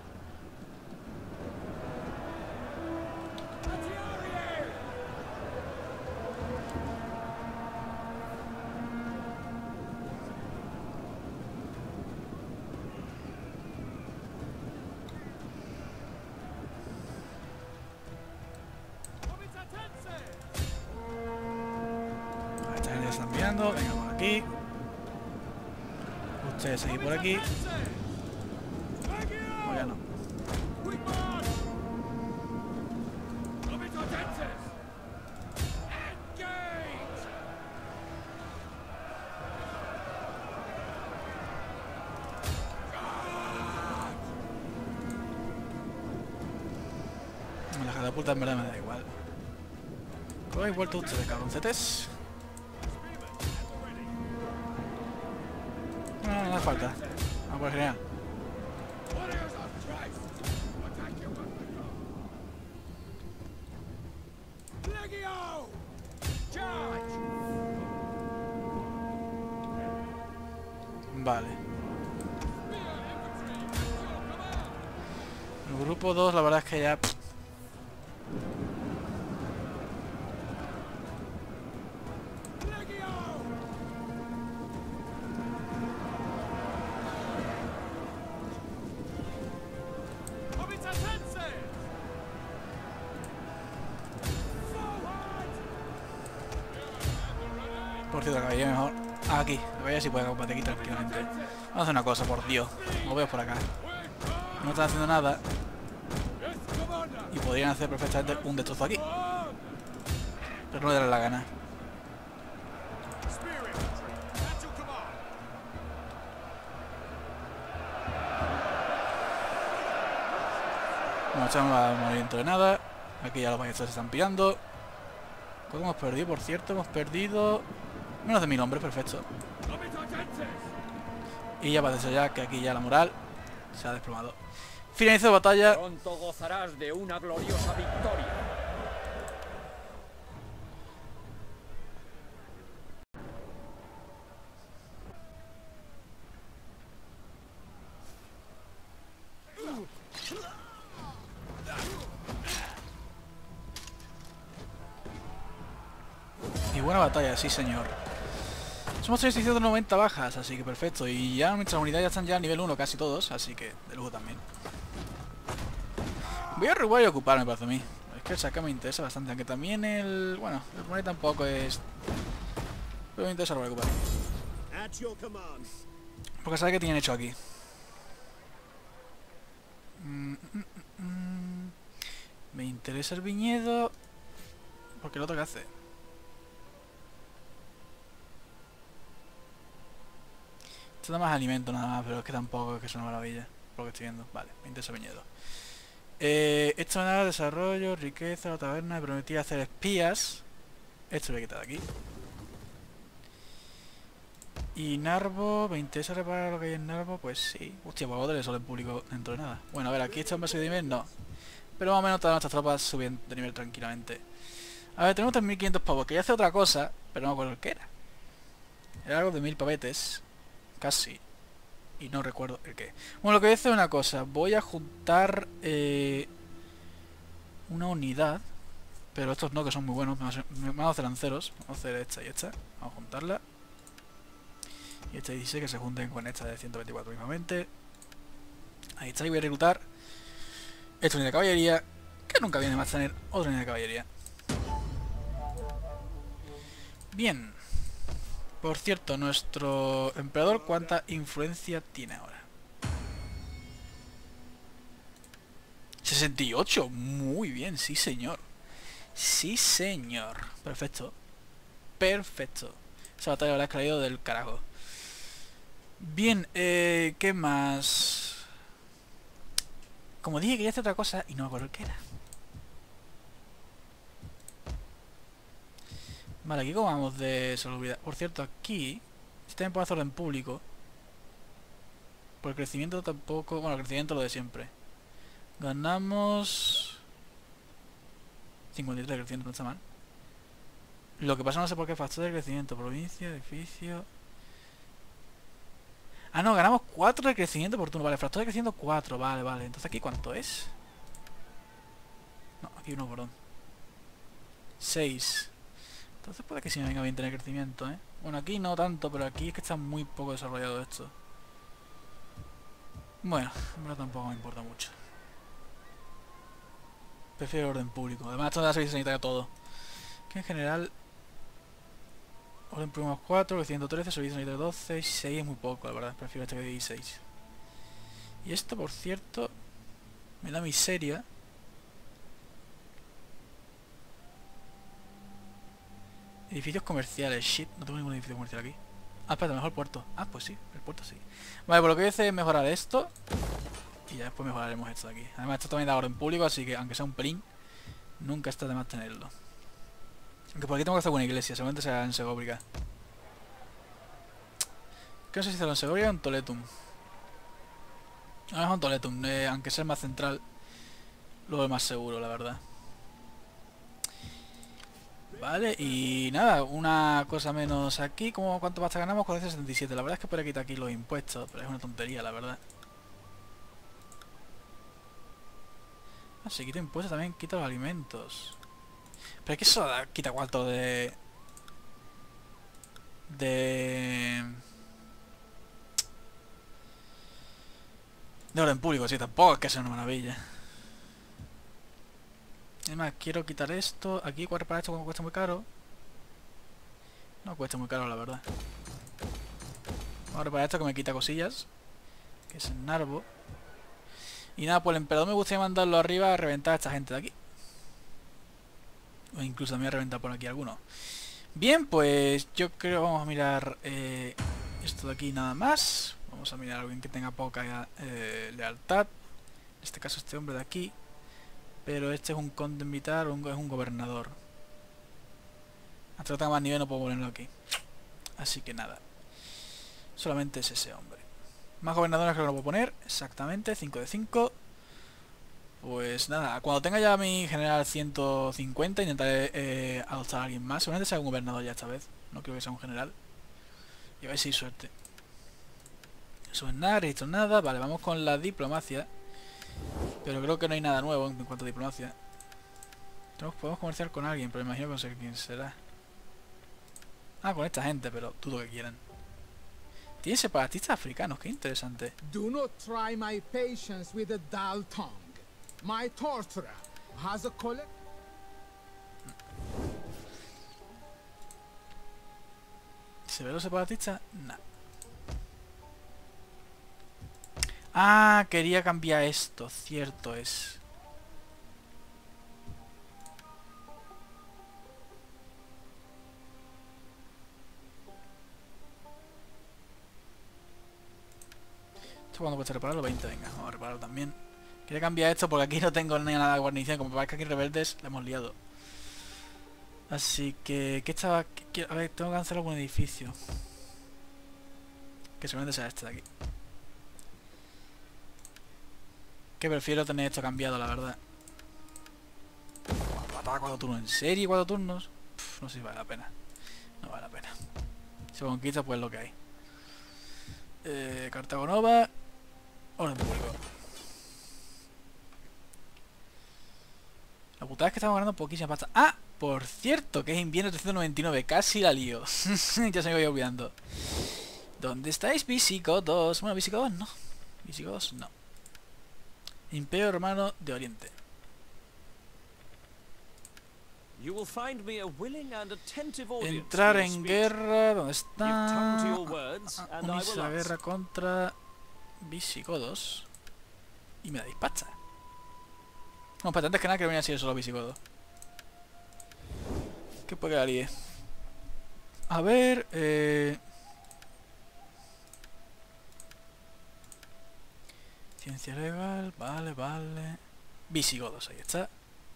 Esta gente está enviando, venga por aquí. Ustedes seguir por aquí. O ya no. La catapulta en verdad me da igual. Pues habéis vuelto ustedes, cabroncetes. No, no hace falta. Ah, pues genial. Vale. El grupo 2 la verdad es que ya... Por cierto, la caballería mejor... Ah, aquí. La caballería sí puede combatir aquí tranquilamente. Vamos a hacer una cosa, por Dios. Lo veo por acá. No están haciendo nada. Y podrían hacer perfectamente un destrozo aquí. Pero no le dará la gana. Bueno, echamos al movimiento de nada. Aquí ya los ballestas se están pillando. ¿Cuánto hemos perdido, por cierto? Hemos perdido... menos de 1000 hombres, perfecto. Y ya parece ya que aquí ya la moral se ha desplomado. Finalizo batalla. Pronto gozarás de una gloriosa victoria. Y buena batalla, sí señor. Somos 690 bajas, así que perfecto. Y ya nuestras unidades ya están ya a nivel 1 casi todos, así que de lujo también. Voy a reguar y ocupar, me parece a mí. Es que el saca me interesa bastante, aunque también el... bueno, el money tampoco es... pero me interesa recuperar. Porque sabe que tienen hecho aquí. Me interesa el viñedo. Porque el otro que hace. Esto da más alimento nada más, pero es que tampoco es que sea una maravilla. Por lo que estoy viendo. Vale, me interesa el viñedo. Esto me da desarrollo, riqueza, la taberna. Me prometía hacer espías. Esto lo voy a quitar de aquí. Y Narvo, ¿me interesa reparar lo que hay en Narvo? Pues sí. Hostia, pues botar el sol en público dentro de nada. Bueno, a ver, aquí está un base de nivel, no. Pero más o menos todas nuestras tropas suben de nivel tranquilamente. A ver, tenemos 3500 pavos, que ya hace otra cosa, pero no me acuerdo qué era. Era algo de 1000 pavetes. Casi. Y no recuerdo el qué. Bueno, lo que voy a hacer es una cosa. Voy a juntar una unidad. Pero estos no, que son muy buenos. Vamos a hacer lanceros. Vamos a hacer esta y esta. Vamos a juntarla. Y esta 16 que se junten con esta de 124 mismamente. Ahí está. Y voy a reclutar esta unidad de caballería. Que nunca viene más tener otra unidad de caballería. Bien. Por cierto, nuestro emperador, ¿cuánta influencia tiene ahora? 68. Muy bien, sí señor. Sí señor. Perfecto. Perfecto. Esa batalla habrá caído del carajo. Bien, ¿qué más? Como dije, quería hacer otra cosa y no me acuerdo qué era. Vale, aquí como vamos de salubridad. Por cierto, aquí si también puedo hacer orden público. Por el crecimiento tampoco... bueno, el crecimiento lo de siempre. Ganamos 53 de crecimiento, no está mal. Lo que pasa no sé por qué, factor de crecimiento, provincia, edificio... ah, no, ganamos 4 de crecimiento por turno. Vale, factor de crecimiento 4, vale, vale. Entonces aquí ¿cuánto es? No, aquí uno, perdón. 6. Entonces puede que sí me venga bien tener crecimiento, ¿eh? Bueno, aquí no tanto, pero aquí es que está muy poco desarrollado esto. Bueno, en verdad tampoco me importa mucho. Prefiero orden público. Además esto da servicio sanitario todo. Que en general... orden público 4, 113, servicio sanitario 12, 6 es muy poco, la verdad. Prefiero este que 16. Y esto, por cierto, me da miseria. Edificios comerciales, shit, no tengo ningún edificio comercial aquí. Ah, espérate, mejor puerto. Ah, pues sí, el puerto sí. Vale, pues lo que voy a hacer es mejorar esto. Y ya después mejoraremos esto de aquí. Además esto también da orden público, así que aunque sea un pelín, nunca está de más tenerlo. Aunque por aquí tengo que hacer una iglesia, seguramente será en Segóbriga. ¿Qué no sé si hacerlo en Segóbriga o en Toletum? Ahora es en Toletum, aunque sea el más central. Lo veo más seguro, la verdad. Vale, y nada, una cosa menos aquí. ¿Cuánto pasta ganamos? 477. La verdad es que podría quitar aquí los impuestos, pero es una tontería, la verdad. Ah, si quita impuestos también quita los alimentos. Pero es que eso quita cuarto de orden público, sí, tampoco es que sea una maravilla. Además, quiero quitar esto. Aquí para esto cuesta muy caro. No cuesta muy caro, la verdad. Vamos a reparar esto que me quita cosillas. Que es en Narvo. Y nada, pues el emperador me gustaría mandarlo arriba a reventar a esta gente de aquí. O incluso también a reventar por aquí alguno. Bien, pues yo creo vamos a mirar esto de aquí nada más. Vamos a mirar a alguien que tenga poca lealtad. En este caso este hombre de aquí. Pero este es un conde militar o es un gobernador. Hasta que tenga más nivel no puedo ponerlo aquí. Así que nada. Solamente es ese hombre. Más gobernadores que lo puedo poner. Exactamente, 5 de 5. Pues nada, cuando tenga ya mi general 150 intentaré adoptar a alguien más. Seguramente sea un gobernador ya esta vez. No creo que sea un general. Y a ver si hay suerte. Eso es nada, registro nada. Vale, vamos con la diplomacia. Pero creo que no hay nada nuevo en cuanto a diplomacia. Podemos comerciar con alguien, pero me imagino que no sé quién será. Ah, con esta gente, pero dudo que quieran. Tiene separatistas africanos, qué interesante. Do not try my patience with a dull tongue. My torturer has a collect. ¿Se ve los separatistas? Nah. Ah, quería cambiar esto, cierto es. ¿Esto cuándo cuesta repararlo? 20, venga, vamos a repararlo también. Quería cambiar esto porque aquí no tengo ni nada de guarnición. Como parece que aquí rebeldes, la hemos liado. Así que... ¿qué estaba...? A ver, tengo que cancelar algún edificio. Que seguramente sea este de aquí. Que prefiero tener esto cambiado, la verdad. ¿Matar 4 turnos? ¿En serio 4 turnos? Pff, no sé si vale la pena. No vale la pena. Si lo conquista, pues lo que hay. Cartago Nova. Orden público. La putada es que estamos ganando poquísima pasta. ¡Ah! Por cierto, que es invierno 399. Casi la lío. Ya se me iba olvidando. ¿Dónde estáis, visigodos? Bueno, visigodos no. Visigodos no. Imperio Romano de Oriente. Entrar en guerra. ¿Dónde está? Unirse a la guerra contra visigodos. Y me dais pasta. Bueno, para antes que nada que venía a ser solo visigodo. ¿Qué puede quedar ahí? A ver, ciencia legal, vale, vale. Visigodos, ahí está.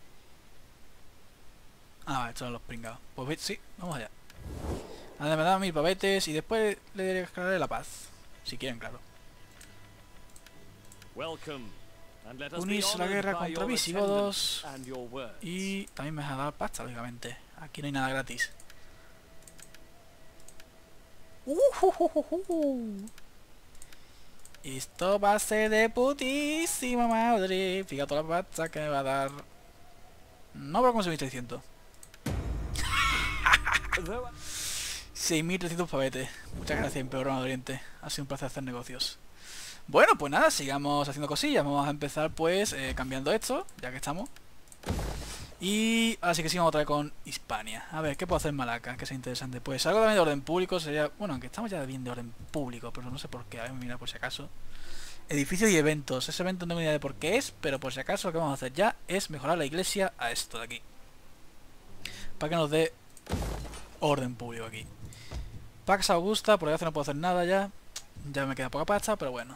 Ah, vale, estos son los pringados. Pues sí, vamos allá. Ahora me dan 1000 pavetes y después le declararé la paz. Si quieren, claro. Unirse a la guerra contra visigodos. Y también me va a dar pasta, lógicamente. Aquí no hay nada gratis. Esto va a ser de putísima madre. Fíjate toda la pasta que me va a dar. No, pero conseguí 600. 6300 pavetes. Muchas gracias, Imperio Romano de Oriente. Ha sido un placer hacer negocios. Bueno, pues nada, sigamos haciendo cosillas. Vamos a empezar pues cambiando esto, ya que estamos. Y ahora sí que sigamos otra vez con Hispania. A ver, ¿qué puedo hacer en Malaca? Que sea interesante. Pues algo también de orden público sería... Bueno, aunque estamos ya bien de orden público, pero no sé por qué. A ver, mira por si acaso. Edificios y eventos. Ese evento no tengo ni idea de por qué es, pero por si acaso lo que vamos a hacer ya es mejorar la iglesia a esto de aquí. Para que nos dé orden público aquí. Pax Augusta, por desgracia no puedo hacer nada ya. Ya me queda poca pasta, pero bueno.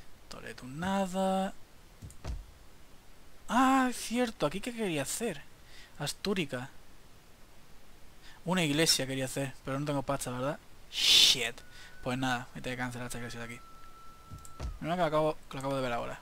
Toletum nada. Ah, es cierto, aquí qué quería hacer. Astúrica. Una iglesia quería hacer, pero no tengo pasta, ¿verdad? Shit. Pues nada, me tengo que cancelar esta iglesia de aquí. Mira que lo acabo de ver ahora.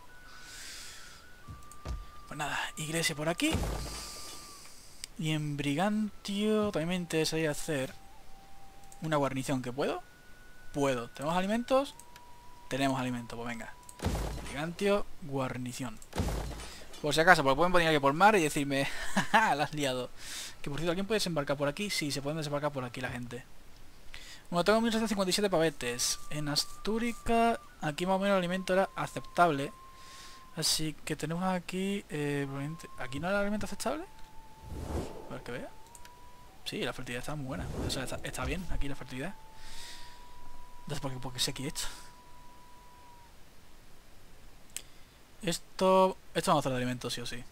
Pues nada, iglesia por aquí. Y en Brigantio también me interesaría hacer una guarnición. ¿Que puedo? Puedo. ¿Tenemos alimentos? Tenemos alimentos, pues venga. Brigantio, guarnición. Por si acaso, porque pueden venir aquí por mar y decirme, jaja, la has liado. Que por cierto, ¿alguien puede desembarcar por aquí? Sí, se pueden desembarcar por aquí la gente. Bueno, tengo 1757 pavetes. En Astúrica, aquí más o menos el alimento era aceptable. Así que tenemos aquí... ¿aquí no era el alimento aceptable? A ver que vea. Sí, la fertilidad está muy buena. O sea, está bien aquí la fertilidad. No sé por qué sé aquí esto. Esto vamos a hacer de alimentos sí o sí.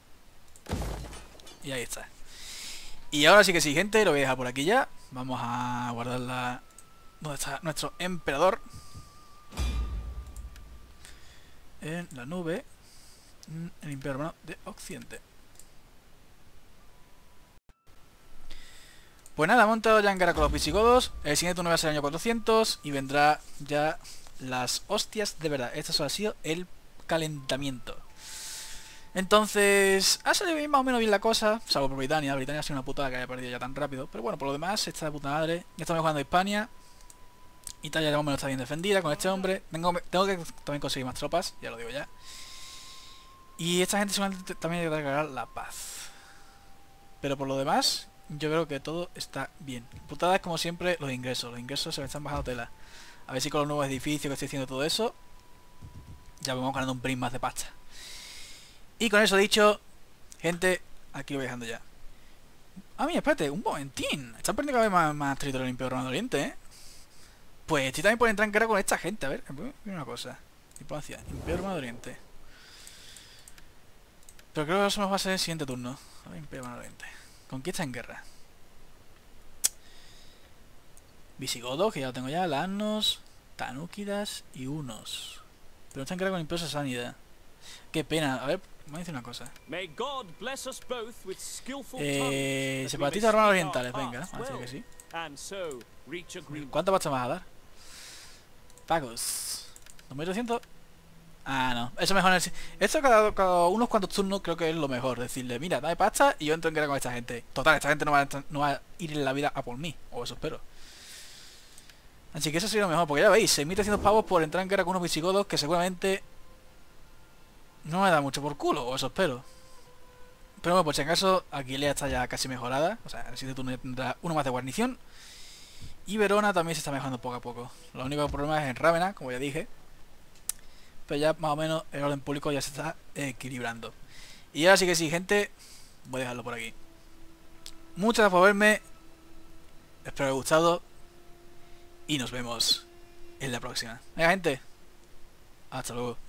Y ahí está. Y ahora sí que sí, gente, lo voy a dejar por aquí ya. Vamos a guardarla. ¿Dónde está nuestro emperador? En la nube. El Imperio Romano de Occidente. Pues nada, he montado ya en guerra con los visigodos. El siguiente turno va a ser el año 400. Y vendrá ya las hostias de verdad. Esto solo ha sido el calentamiento. Entonces, ha salido bien, más o menos bien la cosa. Salvo por Britania. Britania ha sido una putada que haya perdido ya tan rápido. Pero bueno, por lo demás, está de puta madre. Ya estamos jugando a Hispania. Italia ya más o menos está bien defendida con este hombre. Tengo que también conseguir más tropas, ya lo digo ya. Y esta gente seguramente también hay que declarar la paz. Pero por lo demás, yo creo que todo está bien. Putada es como siempre los ingresos. Los ingresos se me están bajando tela. A ver si con los nuevos edificios que estoy haciendo todo eso, ya vamos ganando un brin más de pasta. Y con eso dicho, gente, aquí lo voy dejando ya. Ah, mira, espérate, un momentín. Están perdiendo cada vez más territorio del Imperio Romano de Oriente, ¿eh? Pues estoy también por entrar en guerra con esta gente. A ver, una cosa. Diplomacia, Imperio Romano de Oriente. Pero creo que eso nos va a ser el siguiente turno. A ver, Imperio Romano de Oriente. Conquista en guerra. Visigodos, que ya lo tengo ya. Lanos, Tanúquidas y Hunos. Pero no está en guerra con el Imperio Sasánida. Qué pena. A ver, me voy a decir una cosa. Separatistas romanos orientales, venga. Vamos a decir que sí. ¿Cuánto pasta vas a dar? Pagos. 2200. Ah, no. Eso mejor en el... Esto cada unos cuantos turnos creo que es lo mejor. Decirle, mira, dame pasta y yo entro en guerra con esta gente. Total, esta gente no va a ir en la vida a por mí. O eso espero. Así que eso sería lo mejor. Porque ya veis, 6300 pavos por entrar en guerra con unos visigodos que seguramente no me da mucho por culo. O eso espero. Pero bueno, por si acaso, Aquilea está ya casi mejorada. O sea, el siguiente turno ya tendrá uno más de guarnición. Y Verona también se está mejorando poco a poco. Lo único problema es en Rávena, como ya dije. Pero ya más o menos el orden público ya se está equilibrando. Y ahora sí que sí, gente. Voy a dejarlo por aquí. Muchas gracias por verme. Espero que os haya gustado. Y nos vemos en la próxima. Venga, gente. Hasta luego.